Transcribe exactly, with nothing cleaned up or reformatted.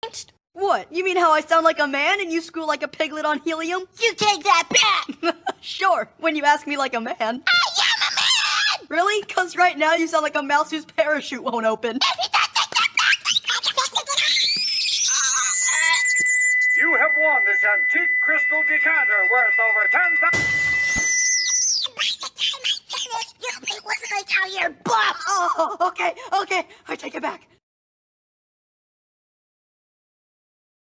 What? You mean how I sound like a man and you squeal like a piglet on helium? You take that back! Sure, when you ask me like a man. I am a man! Really? Because right now you sound like a mouse whose parachute won't open. You have won this antique crystal decanter worth over ten thousand. You it wasn't like how you're buff. Oh, okay, okay, I take it back.